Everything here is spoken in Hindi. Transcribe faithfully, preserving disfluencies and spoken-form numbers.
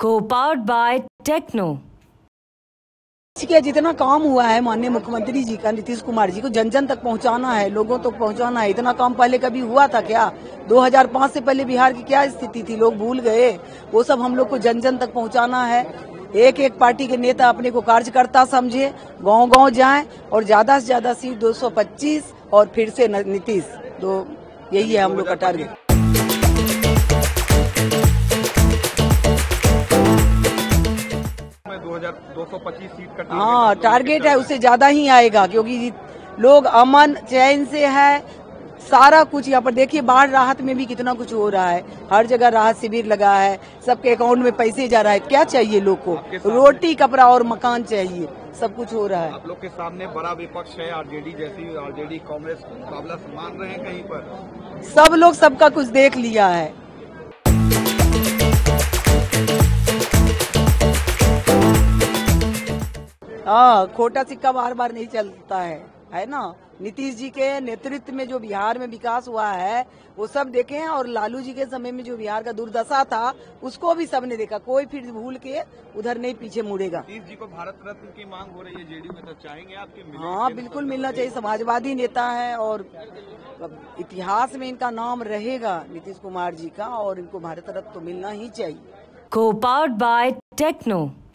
Co-powered by Techno। के जितना काम हुआ है माननीय मुख्यमंत्री जी का, नीतीश कुमार जी को जन जन तक पहुंचाना है, लोगों तक तो पहुंचाना है। इतना काम पहले कभी हुआ था क्या? दो हज़ार पाँच से पहले बिहार की क्या स्थिति थी, लोग भूल गए। वो सब हम लोग को जन जन तक पहुंचाना है। एक एक पार्टी के नेता अपने को कार्यकर्ता समझे, गांव गांव जाएं और ज्यादा से ज्यादा सीट दो सौ पच्चीस और फिर से नीतीश, तो यही है हम लोग का टारगेट। दो सौ पच्चीस सीट का हाँ टारगेट है, उससे ज्यादा ही आएगा क्योंकि लोग अमन चैन से है। सारा कुछ यहाँ पर देखिए, बाढ़ राहत में भी कितना कुछ हो रहा है, हर जगह राहत शिविर लगा है, सबके अकाउंट में पैसे जा रहा है। क्या चाहिए लोग को? रोटी कपड़ा और मकान चाहिए, सब कुछ हो रहा है। आप लोग के सामने बड़ा विपक्ष है, आरजेडी जैसी, आरजेडी कांग्रेस मुकाबला मान रहे हैं कहीं पर? सब लोग सबका कुछ देख लिया है। हाँ, खोटा सिक्का बार बार नहीं चलता है, है ना। नीतीश जी के नेतृत्व में जो बिहार में विकास हुआ है वो सब देखे हैं, और लालू जी के समय में जो बिहार का दुर्दशा था उसको भी सबने देखा। कोई फिर भूल के उधर नहीं पीछे मुड़ेगा। नीतीश जी को भारत रत्न की मांग हो रही है जेडीयू में, तो चाहेंगे आपके? हाँ बिल्कुल मिलना चाहिए, समाजवादी नेता है और इतिहास में इनका नाम रहेगा नीतीश कुमार जी का, और इनको भारत रत्न तो मिलना ही चाहिए। Co-powered by Techno।